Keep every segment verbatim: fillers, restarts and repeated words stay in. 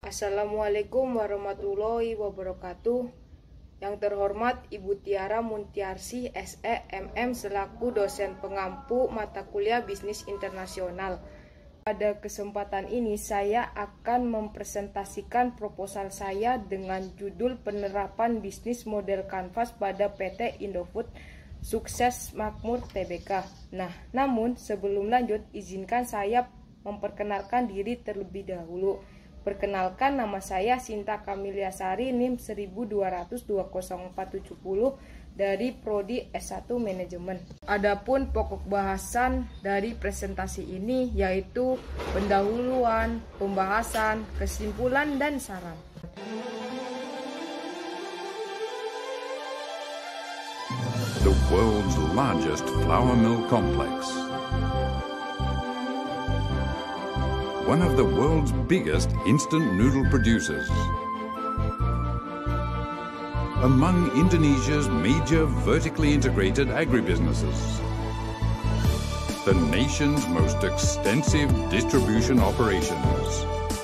Assalamualaikum warahmatullahi wabarakatuh. Yang terhormat Ibu Tiara Muntiarsih S E M M selaku dosen pengampu mata kuliah Bisnis Internasional. Pada kesempatan ini saya akan mempresentasikan proposal saya dengan judul penerapan bisnis model kanvas pada P T Indofood Sukses Makmur Tbk. Nah, namun sebelum lanjut izinkan saya memperkenalkan diri terlebih dahulu. Perkenalkan, nama saya Sinta Kamiliasari N I M seribu dua ratus dua nol empat tujuh nol dari Prodi S satu Manajemen. Adapun pokok bahasan dari presentasi ini yaitu pendahuluan, pembahasan, kesimpulan, dan saran. The world's largest flour mill complex. One of the world's biggest instant noodle producers. Among Indonesia's major vertically integrated agribusinesses. The nation's most extensive distribution operations.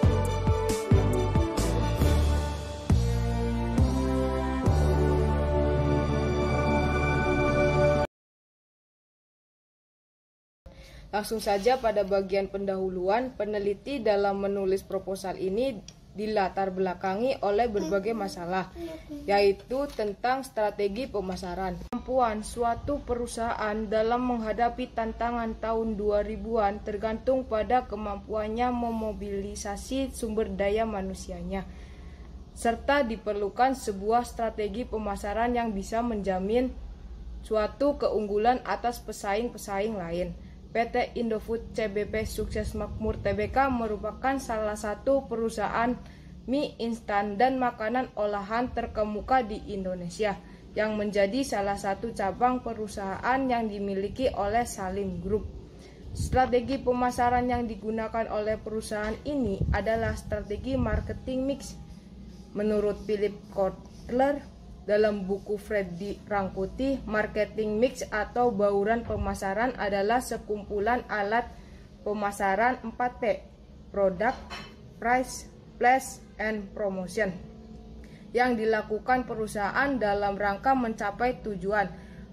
Langsung saja pada bagian pendahuluan, peneliti dalam menulis proposal ini dilatar belakangi oleh berbagai masalah, yaitu tentang strategi pemasaran. Kemampuan suatu perusahaan dalam menghadapi tantangan tahun dua ribuan tergantung pada kemampuannya memobilisasi sumber daya manusianya, serta diperlukan sebuah strategi pemasaran yang bisa menjamin suatu keunggulan atas pesaing-pesaing lain. P T Indofood C B P Sukses Makmur Tbk merupakan salah satu perusahaan mie instan dan makanan olahan terkemuka di Indonesia yang menjadi salah satu cabang perusahaan yang dimiliki oleh Salim Group. Strategi pemasaran yang digunakan oleh perusahaan ini adalah strategi marketing mix. Menurut Philip Kotler dalam buku Freddy Rangkuti, marketing mix atau bauran pemasaran adalah sekumpulan alat pemasaran empat P, product, price, place, and promotion, yang dilakukan perusahaan dalam rangka mencapai tujuan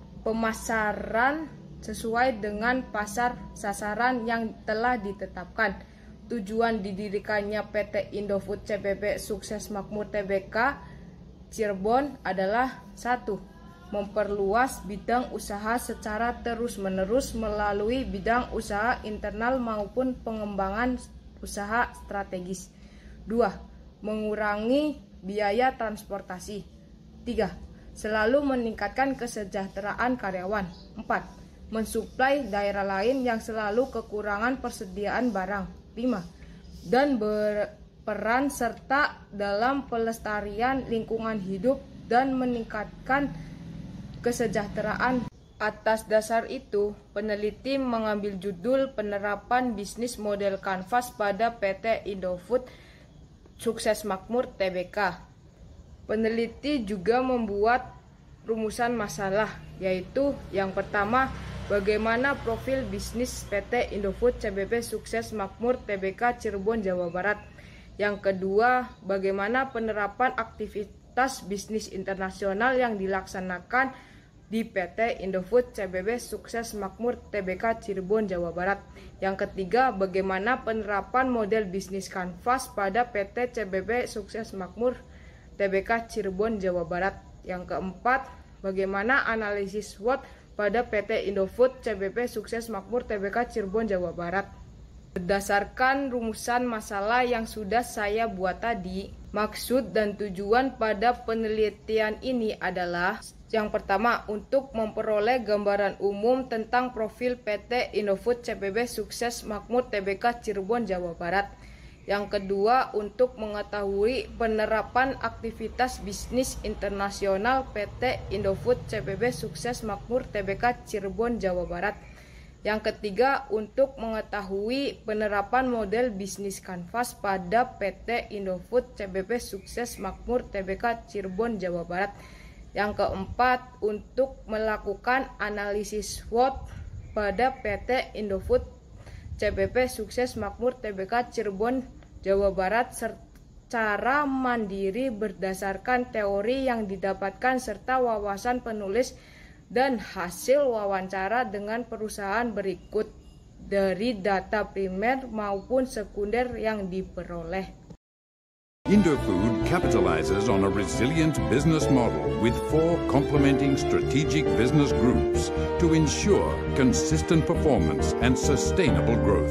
pemasaran sesuai dengan pasar sasaran yang telah ditetapkan. Tujuan didirikannya P T Indofood C B P Sukses Makmur Tbk Cirebon adalah satu. Memperluas bidang usaha secara terus-menerus melalui bidang usaha internal maupun pengembangan usaha strategis. Dua. Mengurangi biaya transportasi. Tiga. Selalu meningkatkan kesejahteraan karyawan. Empat. Mensuplai daerah lain yang selalu kekurangan persediaan barang. Lima. Dan ber peran serta dalam pelestarian lingkungan hidup dan meningkatkan kesejahteraan. Atas dasar itu, peneliti mengambil judul penerapan bisnis model kanvas pada P T Indofood Sukses Makmur Tbk. Peneliti juga membuat rumusan masalah, yaitu yang pertama, bagaimana profil bisnis P T Indofood C B P Sukses Makmur Tbk Cirebon, Jawa Barat. Yang kedua, bagaimana penerapan aktivitas bisnis internasional yang dilaksanakan di P T Indofood C B P Sukses Makmur Tbk Cirebon, Jawa Barat. Yang ketiga, bagaimana penerapan model bisnis kanvas pada P T C B P Sukses Makmur Tbk Cirebon, Jawa Barat. Yang keempat, bagaimana analisis SWOT pada P T Indofood C B P Sukses Makmur Tbk Cirebon, Jawa Barat. Berdasarkan rumusan masalah yang sudah saya buat tadi, maksud dan tujuan pada penelitian ini adalah yang pertama, untuk memperoleh gambaran umum tentang profil P T Indofood C B P Sukses Makmur Tbk Cirebon, Jawa Barat. Yang kedua, untuk mengetahui penerapan aktivitas bisnis internasional P T Indofood C B P Sukses Makmur Tbk Cirebon, Jawa Barat. Yang ketiga, untuk mengetahui penerapan model bisnis kanvas pada P T Indofood C B P Sukses Makmur Tbk Cirebon, Jawa Barat. Yang keempat, untuk melakukan analisis SWOT pada P T Indofood C B P Sukses Makmur Tbk Cirebon, Jawa Barat, secara mandiri berdasarkan teori yang didapatkan serta wawasan penulis dan hasil wawancara dengan perusahaan berikut dari data primer maupun sekunder yang diperoleh. Indofood capitalizes on a resilient business model with four complementing strategic business groups to ensure consistent performance and sustainable growth.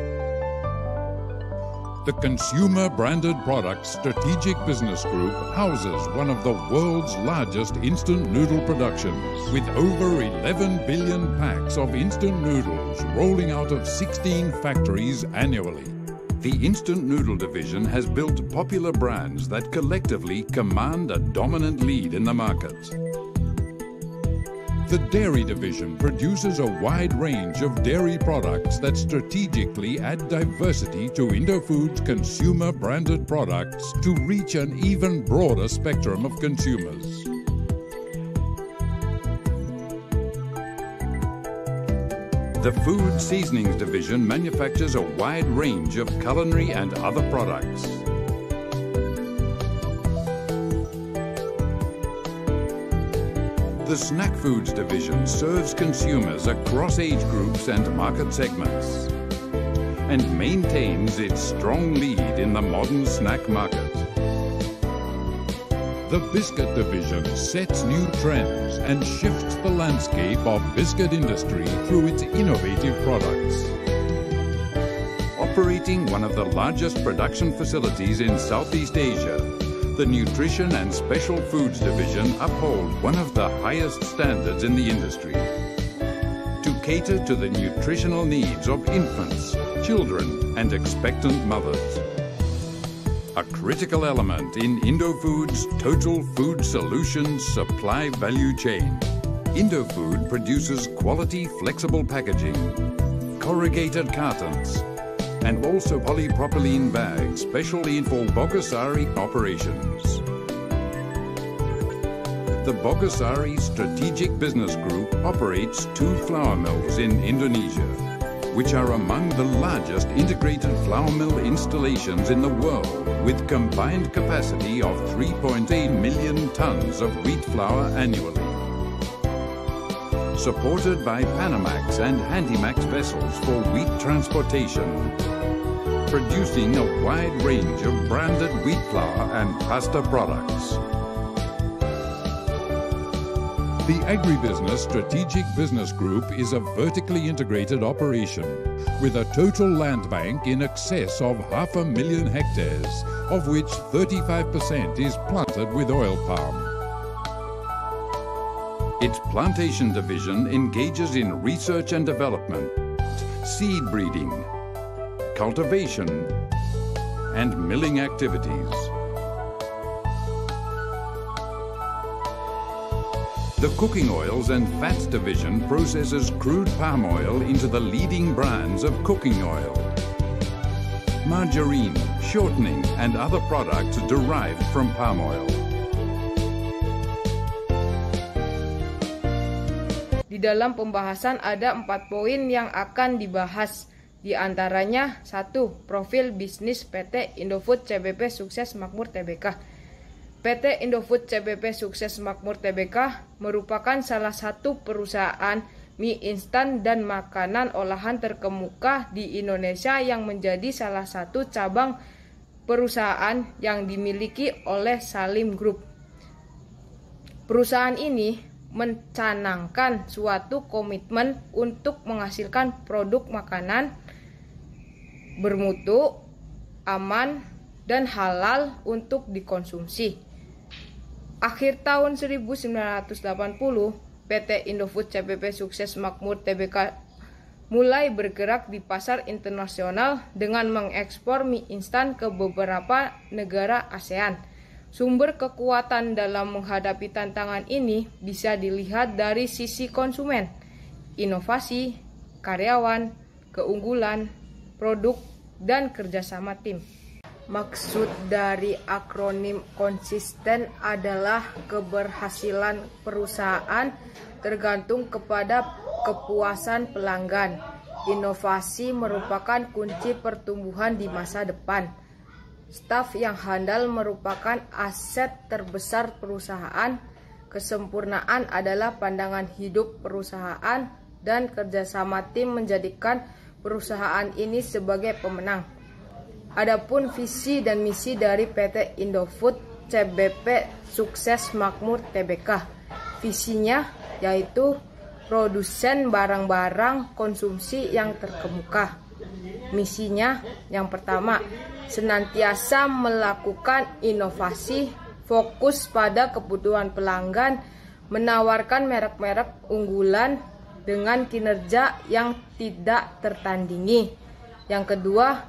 The Consumer Branded Products Strategic Business Group houses one of the world's largest instant noodle productions, with over eleven billion packs of instant noodles rolling out of sixteen factories annually. The Instant Noodle division has built popular brands that collectively command a dominant lead in the market. The Dairy division produces a wide range of dairy products that strategically add diversity to Indofood's consumer branded products to reach an even broader spectrum of consumers. The Food Seasonings division manufactures a wide range of culinary and other products. The Snack Foods division serves consumers across age groups and market segments and maintains its strong lead in the modern snack market. The Biscuit division sets new trends and shifts the landscape of biscuit industry through its innovative products. Operating one of the largest production facilities in Southeast Asia, the Nutrition and Special Foods division uphold one of the highest standards in the industry to cater to the nutritional needs of infants, children, and expectant mothers. A critical element in Indofood's total food solutions supply value chain. Indofood produces quality flexible packaging, corrugated cartons, and also polypropylene bags specially for Bogasari operations. The Bogasari Strategic Business Group operates two flour mills in Indonesia, which are among the largest integrated flour mill installations in the world, with combined capacity of three point eight million tons of wheat flour annually. Supported by Panamax and Handymax vessels for wheat transportation, producing a wide range of branded wheat flour and pasta products. The Agribusiness Strategic Business Group is a vertically integrated operation with a total land bank in excess of half a million hectares, of which thirty-five percent is planted with oil palm. Its plantation division engages in research and development, seed breeding, cultivation, and milling activities. The Cooking Oils and Fats division processes crude palm oil into the leading brands of cooking oil, margarine, shortening, and other products derived from palm oil. Di dalam pembahasan ada empat poin yang akan dibahas. Di antaranya, satu. Profil bisnis P T Indofood C B P Sukses Makmur Tbk. P T Indofood C B P Sukses Makmur Tbk merupakan salah satu perusahaan mie instan dan makanan olahan terkemuka di Indonesia yang menjadi salah satu cabang perusahaan yang dimiliki oleh Salim Group. Perusahaan ini mencanangkan suatu komitmen untuk menghasilkan produk makanan bermutu, aman, dan halal untuk dikonsumsi. Akhir tahun seribu sembilan ratus delapan puluh, P T Indofood C B P Sukses Makmur Tbk mulai bergerak di pasar internasional dengan mengekspor mie instan ke beberapa negara ASEAN. Sumber kekuatan dalam menghadapi tantangan ini bisa dilihat dari sisi konsumen, inovasi, karyawan, keunggulan, produk, dan kerjasama tim. Maksud dari akronim konsisten adalah keberhasilan perusahaan tergantung kepada kepuasan pelanggan. Inovasi merupakan kunci pertumbuhan di masa depan. Staf yang handal merupakan aset terbesar perusahaan. Kesempurnaan adalah pandangan hidup perusahaan dan kerjasama tim menjadikan perusahaan ini sebagai pemenang. Adapun visi dan misi dari P T Indofood C B P Sukses Makmur Tbk. Visinya yaitu produsen barang-barang konsumsi yang terkemuka. Misinya yang pertama, senantiasa melakukan inovasi, fokus pada kebutuhan pelanggan, menawarkan merek-merek unggulan dengan kinerja yang tidak tertandingi. Yang kedua,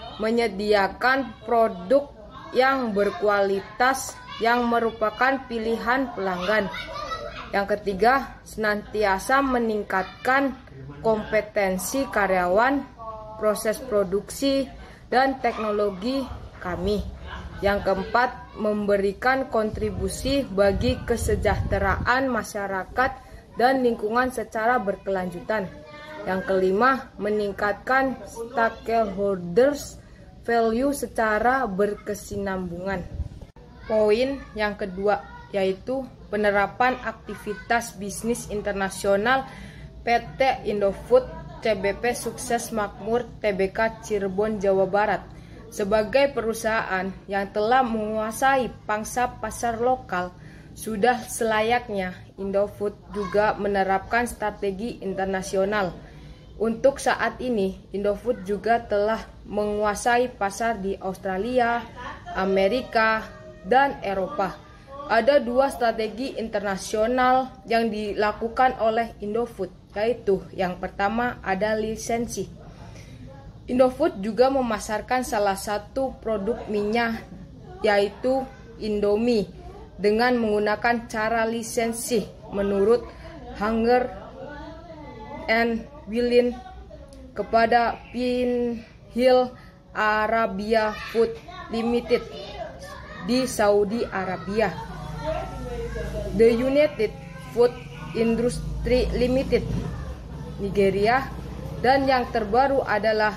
menyediakan produk yang berkualitas yang merupakan pilihan pelanggan. Yang ketiga, senantiasa meningkatkan kompetensi karyawan, proses produksi, dan teknologi kami. Yang keempat, memberikan kontribusi bagi kesejahteraan masyarakat dan lingkungan secara berkelanjutan. Yang kelima, meningkatkan stakeholders value secara berkesinambungan. Poin yang kedua yaitu penerapan aktivitas bisnis internasional P T Indofood C B P Sukses Makmur Tbk Cirebon, Jawa Barat. Sebagai perusahaan yang telah menguasai pangsa pasar lokal, sudah selayaknya Indofood juga menerapkan strategi internasional. Untuk saat ini, Indofood juga telah menguasai pasar di Australia, Amerika, dan Eropa. Ada dua strategi internasional yang dilakukan oleh Indofood, yaitu yang pertama ada lisensi. Indofood juga memasarkan salah satu produk minyak, yaitu Indomie, dengan menggunakan cara lisensi menurut Hunger and Willin kepada Pinhill Arabia Food Limited di Saudi Arabia, The United Food Industry Limited Nigeria, dan yang terbaru adalah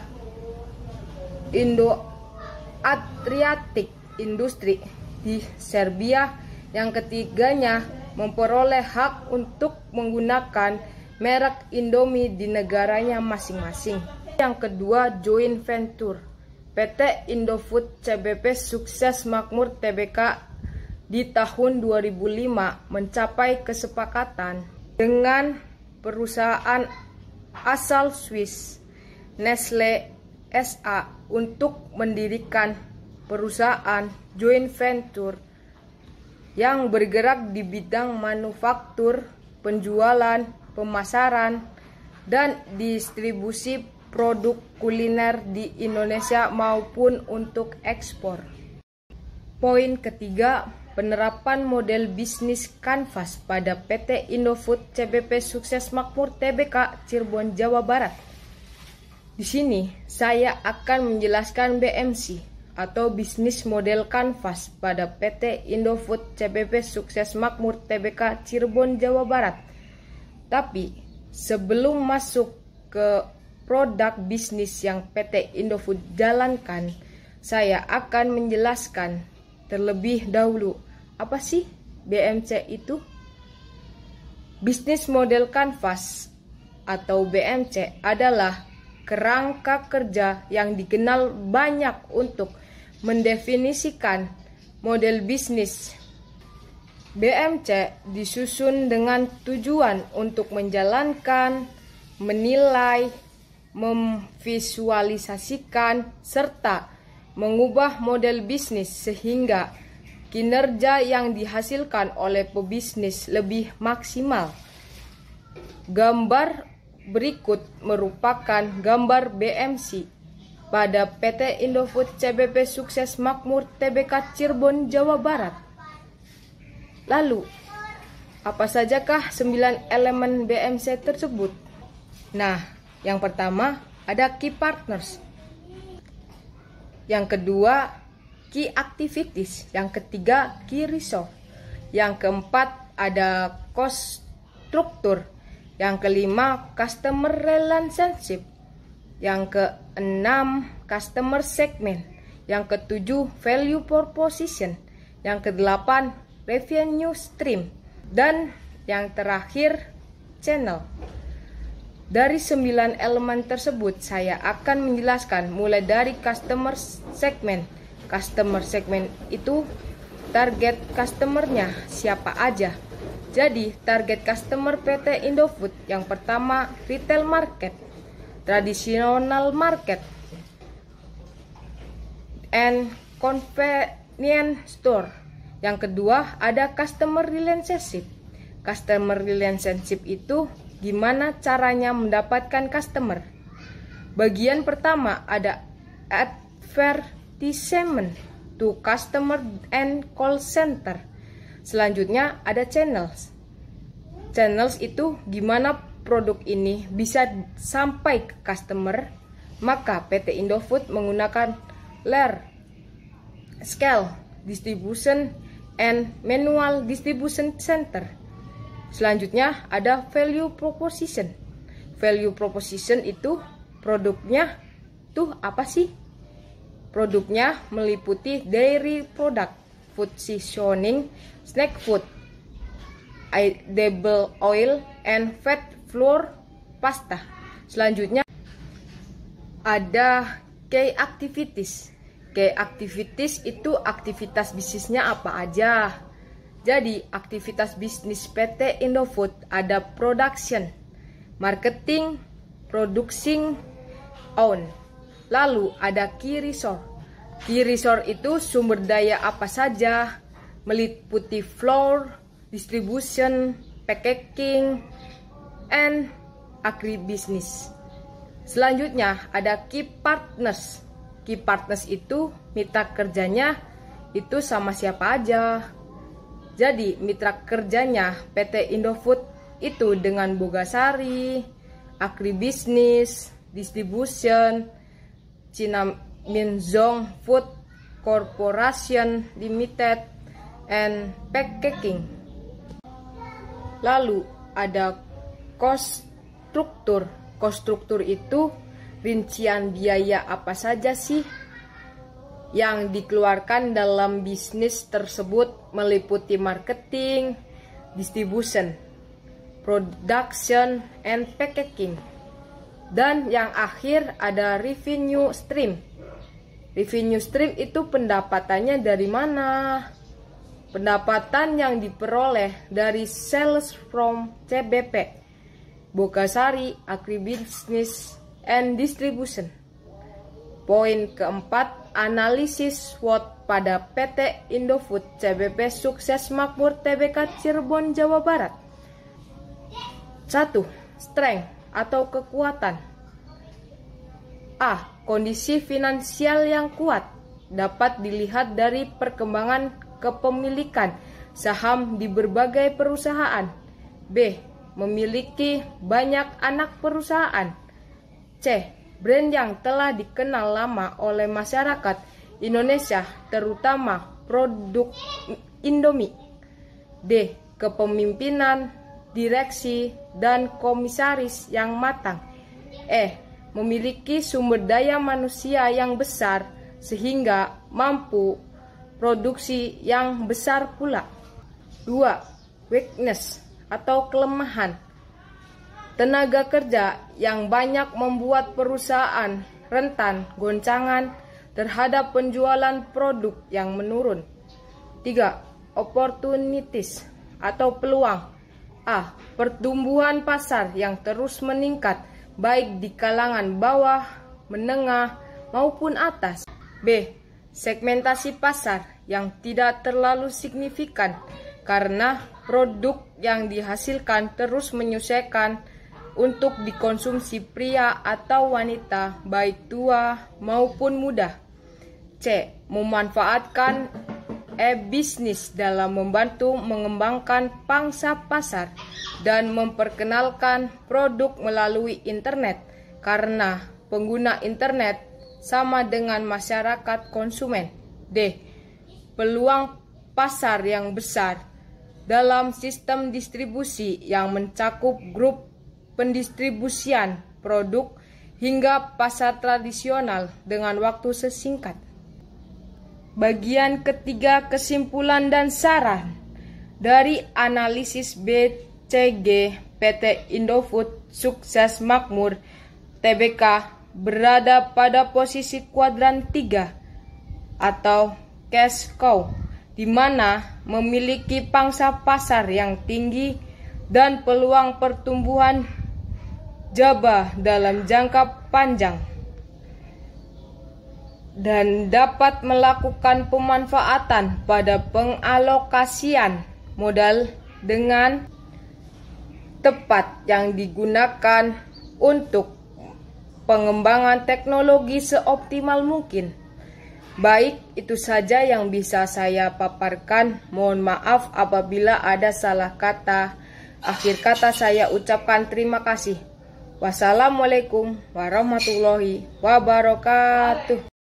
Indo Adriatic Industry di Serbia. Yang ketiganya memperoleh hak untuk menggunakan merek Indomie di negaranya masing-masing. Yang kedua, joint venture. P T Indofood C B P Sukses Makmur Tbk di tahun dua ribu lima mencapai kesepakatan dengan perusahaan asal Swiss Nestle S A untuk mendirikan perusahaan joint venture yang bergerak di bidang manufaktur, penjualan, pemasaran, dan distribusi produk kuliner di Indonesia maupun untuk ekspor. Poin ketiga, penerapan model bisnis kanvas pada P T Indofood C B P Sukses Makmur Tbk Cirebon, Jawa Barat. Di sini saya akan menjelaskan B M C atau bisnis model kanvas pada P T Indofood C B P Sukses Makmur Tbk Cirebon, Jawa Barat. Tapi sebelum masuk ke produk bisnis yang P T Indofood jalankan, saya akan menjelaskan terlebih dahulu apa sih B M C itu? Bisnis model kanvas atau B M C adalah kerangka kerja yang dikenal banyak untuk mendefinisikan model bisnis. B M C disusun dengan tujuan untuk menjalankan, menilai, memvisualisasikan, serta mengubah model bisnis sehingga kinerja yang dihasilkan oleh pebisnis lebih maksimal. Gambar berikut merupakan gambar B M C pada P T Indofood C B P Sukses Makmur Tbk Cirebon, Jawa Barat. Lalu, apa sajakah sembilan elemen B M C tersebut? Nah, yang pertama ada key partners. Yang kedua, key activities. Yang ketiga, key resource. Yang keempat, ada cost structure. Yang kelima, customer relationship. Yang keenam, customer segment. Yang ketujuh, value proposition. Yang kedelapan, revenue stream. Dan yang terakhir, channel. Dari sembilan elemen tersebut, saya akan menjelaskan mulai dari customer segment. Customer segment itu target customernya siapa aja. Jadi, target customer P T Indofood yang pertama, retail market, traditional market, and convenience store. Yang kedua, ada customer relationship. Customer relationship itu gimana caranya mendapatkan customer. Bagian pertama ada advertisement to customer and call center. Selanjutnya ada channels. Channels itu gimana produk ini bisa sampai ke customer. Maka P T Indofood menggunakan large scale distribution and manual distribution center. Selanjutnya ada value proposition. Value proposition itu produknya tuh apa sih? Produknya meliputi dairy product, food seasoning, snack food, edible oil, and fat flour pasta. Selanjutnya ada key activities. Key activities itu aktivitas bisnisnya apa aja. Jadi, aktivitas bisnis P T Indofood ada production, marketing, producing, own. Lalu ada key resource. Key resource itu sumber daya apa saja, meliputi flour, distribution, packaging, and agribusiness. Selanjutnya ada key partners. Key partners itu mitra kerjanya itu sama siapa aja. Jadi, mitra kerjanya P T Indofood itu dengan Bogasari, Agribisnis, Distribution, China Minzong Food Corporation Limited, and Packaging. Lalu ada cost structure. Cost structure itu rincian biaya apa saja sih yang dikeluarkan dalam bisnis tersebut, meliputi marketing, distribution, production, and packaging. Dan yang akhir ada revenue stream. Revenue stream itu pendapatannya dari mana? Pendapatan yang diperoleh dari sales from C B P, Bogasari, Agribisnis, and Distribution. Poin keempat, analisis SWOT pada P T Indofood C B P Sukses Makmur T B K Cirebon, Jawa Barat. satu. Strength atau kekuatan. A. Kondisi finansial yang kuat dapat dilihat dari perkembangan kepemilikan saham di berbagai perusahaan. B. Memiliki banyak anak perusahaan. C. Brand yang telah dikenal lama oleh masyarakat Indonesia, terutama produk Indomie. D. Kepemimpinan, direksi, dan komisaris yang matang. E. Memiliki sumber daya manusia yang besar sehingga mampu produksi yang besar pula. Dua. Weakness atau kelemahan. Tenaga kerja yang banyak membuat perusahaan rentan goncangan terhadap penjualan produk yang menurun. Tiga. Opportunities atau peluang. A. Pertumbuhan pasar yang terus meningkat baik di kalangan bawah, menengah, maupun atas. B. Segmentasi pasar yang tidak terlalu signifikan karena produk yang dihasilkan terus menyesuaikan untuk dikonsumsi pria atau wanita, baik tua maupun muda. C. Memanfaatkan e-bisnis dalam membantu mengembangkan pangsa pasar dan memperkenalkan produk melalui internet karena pengguna internet sama dengan masyarakat konsumen. D. Peluang pasar yang besar dalam sistem distribusi yang mencakup grup pendistribusian produk hingga pasar tradisional dengan waktu sesingkat. bagian ketiga kesimpulan dan saran dari analisis B C G P T Indofood Sukses Makmur T B K berada pada posisi kuadran tiga atau cash cow, di mana memiliki pangsa pasar yang tinggi dan peluang pertumbuhan jaba dalam jangka panjang, dan dapat melakukan pemanfaatan pada pengalokasian modal dengan tepat yang digunakan untuk pengembangan teknologi seoptimal mungkin. Baik, itu saja yang bisa saya paparkan. Mohon maaf apabila ada salah kata. Akhir kata saya ucapkan terima kasih. Wassalamualaikum warahmatullahi wabarakatuh.